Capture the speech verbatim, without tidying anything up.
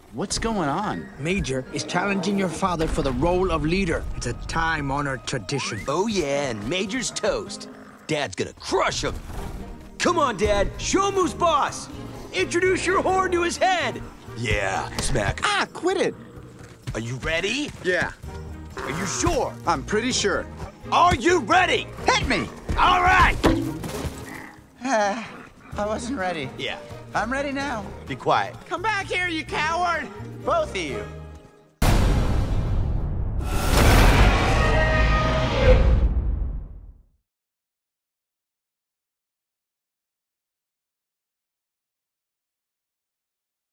What's going on? Major is challenging your father for the role of leader. It's a time-honored tradition. Oh, yeah, and Major's toast. Dad's gonna crush him. Come on, Dad. Show him who's boss. Introduce your horn to his head. Yeah, smack. Ah, quit it. Are you ready? Yeah, Are you sure? I'm pretty sure. Are you ready? Hit me! All right. I wasn't ready. Yeah, I'm ready now. be quiet. Come back here, you coward! Both of you.